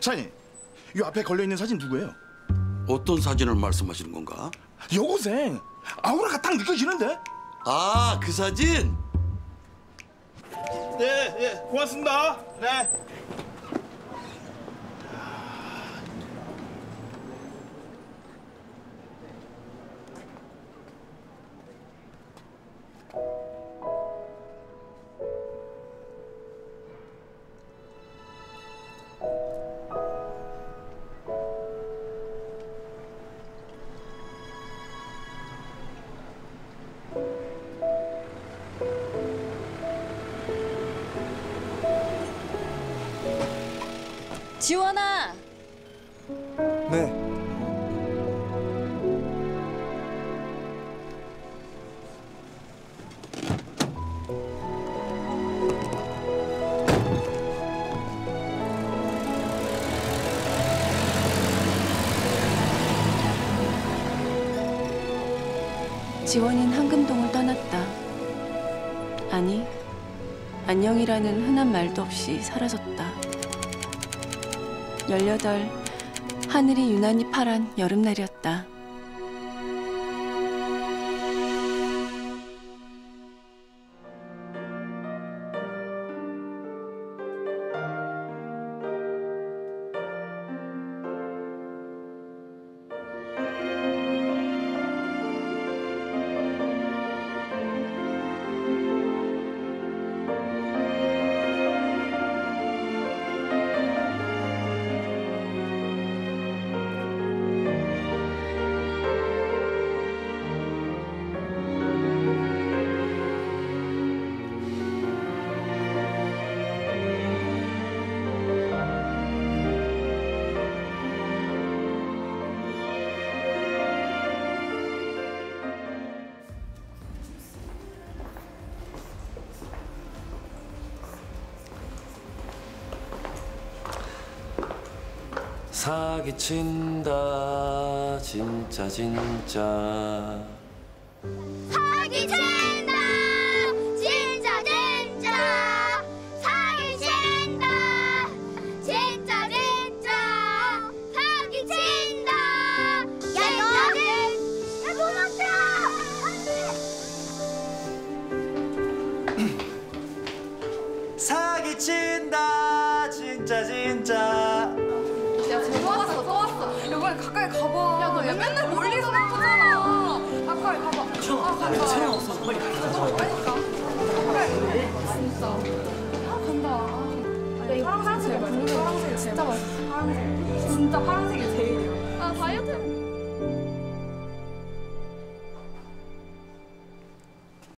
사장님, 이 앞에 걸려있는 사진 누구예요? 어떤 사진을 말씀하시는 건가? 여고생 아우라가 딱 느껴지는데? 아, 그 사진? 네, 예, 고맙습니다. 네. 지원아. 네. 지원이는 한금동을 떠났다. 아니, 안녕이라는 흔한 말도 없이 사라졌다. 18, 하늘이 유난히 파란 여름날이었다. 사기친다 진짜 진짜 사기친다 진짜 진짜 사기친다 진짜 진짜 사기친다 야 도망쳐 사기친다 진짜 진짜. 야, 쟤 또 왔어. 이번에 가까이 가봐. 야, 너 맨날 멀리서만 보잖아. 가까이 가봐. 간다. 체력 없어, 빨리 가. 너무 빨리 가. 가까이. 진짜. 간다. 야, 이 파란색 제일 맛있어. 파란색 진짜 맛있어. 파란색. 진짜 파란색이 제일이야. 아, 다이어트.